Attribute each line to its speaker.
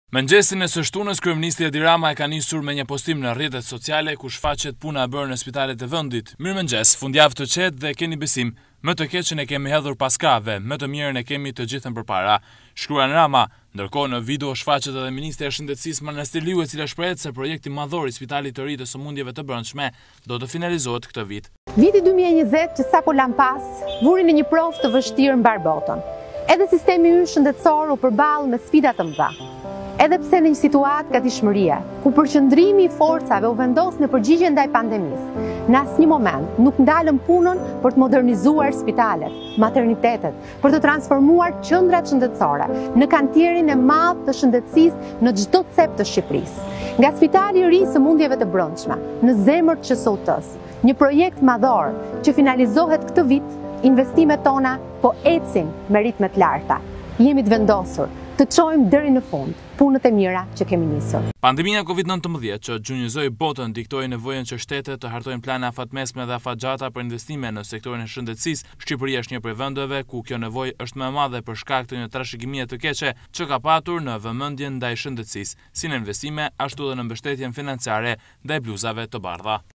Speaker 1: Mëngjesin e së shtunës, kryeministri Edi Rama e ka nisur me një postim në rrjetet sociale ku shfaqet puna e bërë në spitalet e vendit. Mirëmëngjes, fundjavë të qetë dhe keni besim, më të keqen e kemi hedhur pas krave, më të mirën e kemi të gjithën përpara. Shkruan Rama, ndërkohë në video shfaqet edhe ministri e shëndetësisë Manastir Liu, e cila shprehet se projekti madhor i spitalit të ri të sëmundjeve të brendshme do të finalizohet këtë vit.
Speaker 2: Viti 2020 që sapo lan pas, vuri në një provë të vështirë mbar botën. Edhe sistemi ynë shëndetësor u përball me sfida të mëdha. Edhe pse në një situatë gatishmërie, ku përqendrimi i forcave u vendos në përgjigje ndaj pandemisë, në asnjë moment nuk ndalëm punën për të modernizuar spitalet, maternitetet, për të transformuar qendrat shëndetësore në kantierin e madh të shëndetësisë në çdo cep të Shqipërisë. Nga Spitali i Ri i Sëmundjeve të Brendshme, në zemër të QSOT-s, një projekt madhor që finalizohet këtë vit, investimet tona po ecin me ritme të larta. Jemi të vendosur të çojmë deri në fund punët e mira që kemi nisur.
Speaker 1: Pandemia COVID-19 që gjunjëzoi botën diktoi nevojën që shtetet të hartojnë plane afatmesme dhe afatgjata për investime në sektorin e shëndetësisë. Shqipëria është një prej vendeve ku kjo nevojë është më e madhe për shkak të një trashëgimie të keqe që ka patur në vëmendjen ndaj shëndetësisë, si në investime ashtu edhe në mbështetjen financiare ndaj bluzave të bardha.